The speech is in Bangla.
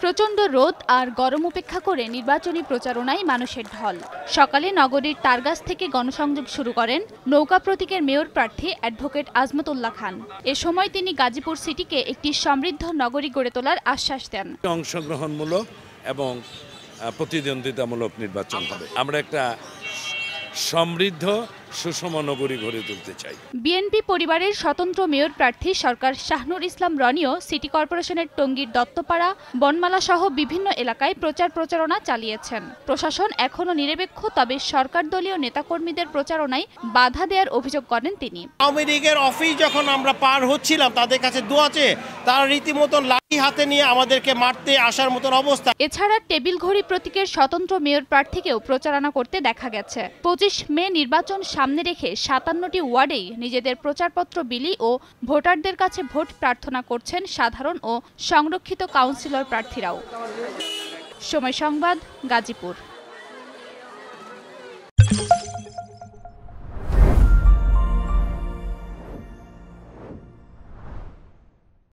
প্রচণ্ড রোদ আর গরম উপেক্ষা করে নির্বাচনী প্রচারণায় মানুষের ঢল। সকালে নগরীর তারগাছ থেকে গণসংযোগ শুরু করেন নৌকা প্রতীকের মেয়র প্রার্থী অ্যাডভোকেট আজমত খান। এ সময় তিনি গাজীপুর সিটিকে একটি সমৃদ্ধ নগরী গড়ে তোলার আশ্বাস দেন। অংশগ্রহণমূলক এবং প্রতিদ্বন্দ্বিতামূলক নির্বাচন হবে। আমরা একটা সমৃদ্ধ সুষম নগরী গড়ে তুলতে চাই। বিএনপি পরিবারের স্বতন্ত্র মেয়র প্রার্থী সরকার শাহনুর ইসলাম রনিও সিটি কর্পোরেশনের টঙ্গীর দত্তপাড়া, বনমালা সহ বিভিন্ন এলাকায় প্রচারণা চালিয়েছেন। প্রশাসন এখনো নিরপেক্ষ, তবে সরকার দলীয় নেতাকর্মীদের প্রচারণায় বাধা দেওয়ার অভিযোগ করেন তিনি। আওয়ামী লীগের অফিস যখন আমরা পার হচ্ছিলাম, তাদের কাছে দোয়া চেয়ে তারা রীতিমতো লাঠি হাতে নিয়ে আমাদেরকে মারতে আসার মতন অবস্থা। এছাড়া টেবিল ঘড়ি প্রতীকের স্বতন্ত্র মেয়র প্রার্থীকেও প্রচারণা করতে দেখা গেছে। 25 মে নির্বাচন সামনে রেখে 57টি ওয়ার্ডেই নিজেদের প্রচারপত্র বিলি ও ভোটারদের কাছে ভোট প্রার্থনা করছেন সাধারণ ও সংরক্ষিত কাউন্সিলর প্রার্থীরাও। সময় সংবাদ, গাজীপুর।